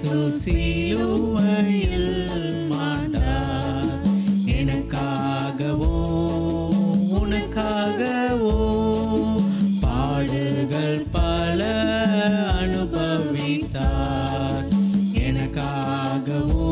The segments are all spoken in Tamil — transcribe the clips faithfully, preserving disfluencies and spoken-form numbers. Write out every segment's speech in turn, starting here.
இயேசு சிலுவையில் மாண்டார். எனக்காகவோ உனக்காகவோ பாடுகள் பல அனுபவித்தார். எனக்காகவோ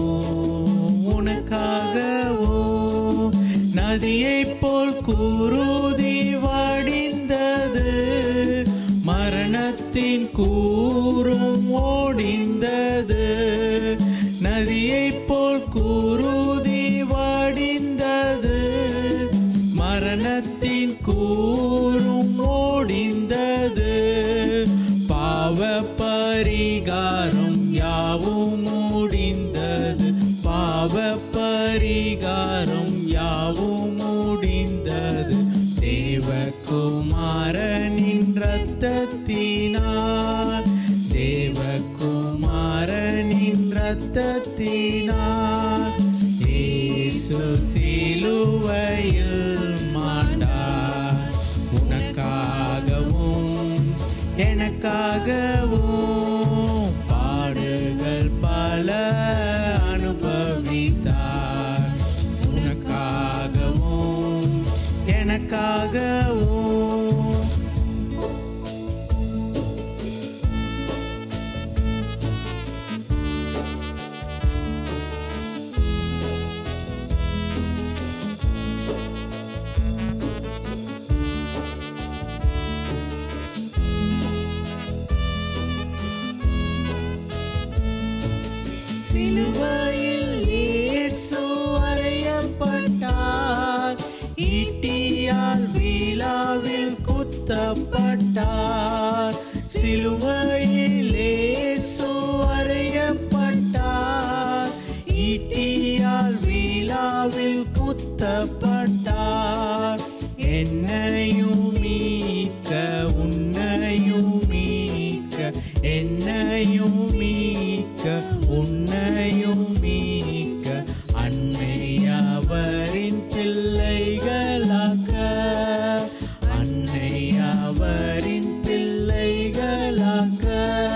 உனக்காகவோ நதியைப் போல் குருதி வடிந்தது, மரணத்தின் கூறும் ஓடிந்தது. நதியைப் போல் குருதி வடிந்தது, மரணத்தின் கூறும் ஓடிந்தது. பாவ பரிகாரம் யாவும் முடிந்தது, பாவ பரிகாரம் யாவும் முடிந்தது. தேவகுமாரனின் இரத்தத்தினால், தேவகுமாரனின் இரத்தத்தினால் இயேசு சிலுவையில் மாண்டார். உனக்காகவும் எனக்காகவும் பாடுகள் பல அனுபவித்தார். உனக்காகவும் எனக்காகவும் சிலுவையில் இயேசு அறையப்பட்டார், ஈட்டியால் விலாவில் குத்தப்பட்டார். சிலுவையில் இயேசு அறையப்பட்டார், ஈட்டியால் விலாவில் குத்தப்பட்டார். என்னையும் மீட்க உன்னையும் மீட்க, என்னையும் மீட்க உன்னையும் மீட்க, அன்னை அவரின் பிள்ளைகளாக்க, அன்னை அவரின் பிள்ளைகளாக்க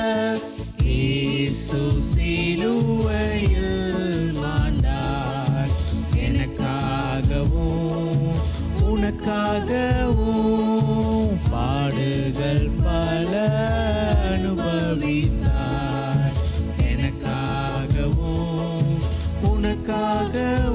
இயேசு சிலுவையில் மாண்டார். எனக்காகவும் உனக்காகவும் பாடுகள் பல அனுபவித்தார். எனக்காகவும் உனக்காக